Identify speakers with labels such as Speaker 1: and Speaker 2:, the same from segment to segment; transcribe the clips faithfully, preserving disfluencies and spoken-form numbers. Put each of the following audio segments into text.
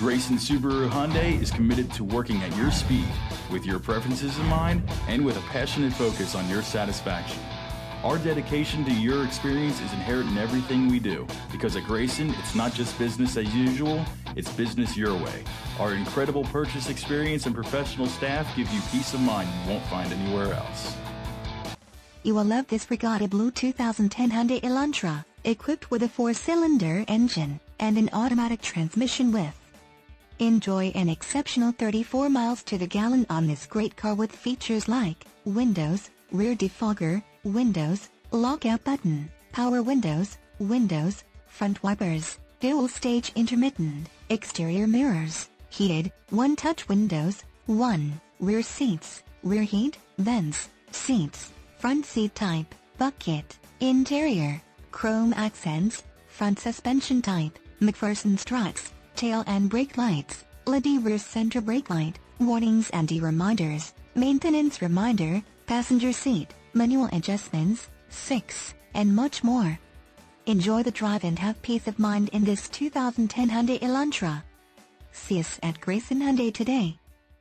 Speaker 1: Grayson Subaru Hyundai is committed to working at your speed, with your preferences in mind, and with a passionate focus on your satisfaction. Our dedication to your experience is inherent in everything we do, because at Grayson, it's not just business as usual, it's business your way. Our incredible purchase experience and professional staff give you peace of mind you won't find anywhere else.
Speaker 2: You will love this Regatta Blue two thousand ten Hyundai Elantra, equipped with a four-cylinder engine and an automatic transmission with. Enjoy an exceptional thirty-four miles to the gallon on this great car with features like windows, rear defogger, windows, lockout button, power windows, windows, front wipers, dual stage intermittent, exterior mirrors, heated, one-touch windows, one, rear seats, rear heat, vents, seats, front seat type, bucket, interior, chrome accents, front suspension type, McPherson struts, tail and brake lights, L E D rear center brake light, warnings and reminders, maintenance reminder, passenger seat, manual adjustments, six, and much more. Enjoy the drive and have peace of mind in this two thousand ten Hyundai Elantra. See us at Grayson Hyundai today.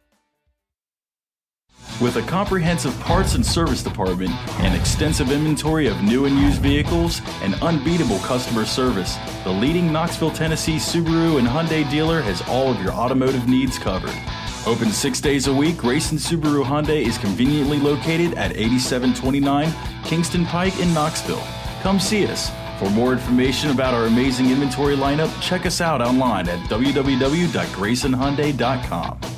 Speaker 1: With a comprehensive parts and service department, an extensive inventory of new and used vehicles, and unbeatable customer service, the leading Knoxville, Tennessee Subaru and Hyundai dealer has all of your automotive needs covered. Open six days a week, Grayson Subaru Hyundai is conveniently located at eighty-seven twenty-nine Kingston Pike in Knoxville. Come see us. For more information about our amazing inventory lineup, check us out online at w w w dot grayson hyundai dot com.